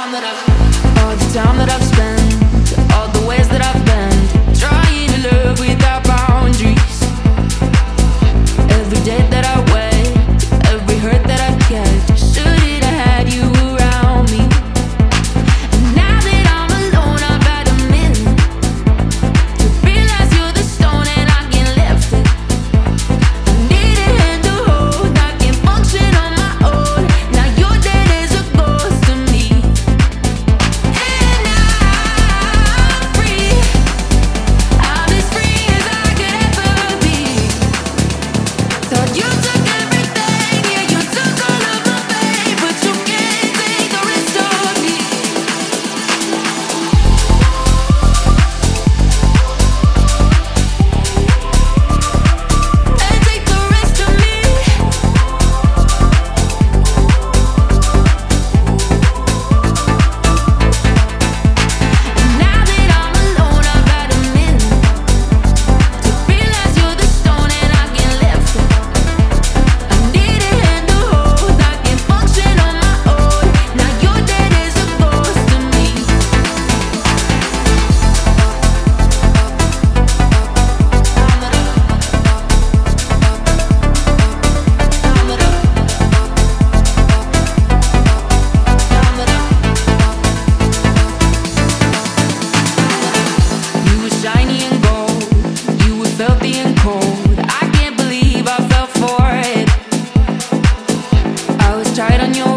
All the time that I've spent, all the ways that I've been, trying to live without boundaries. Every day that I wait, every hurt that I get, should've had you around me. And now that I'm alone, I've had a minute to realize you're the stone and I can't lift it. I need a hand to hold, I can't function on my own. Now you're dead as a ghost to me. And I'm free, I'm as free as I could ever be. Thought you took everything, yeah, you took all of my pain, but you can't take the rest of me. And take the rest of me. And now that I'm alone, I've had a minute to realize you're the stone and I can't lift it. I need a hand to hold, I can't function on my own. Now you're dead as a ghost to me. You were shiny and gold, you were filthy and cold. I can't believe I fell for it. I was tight on your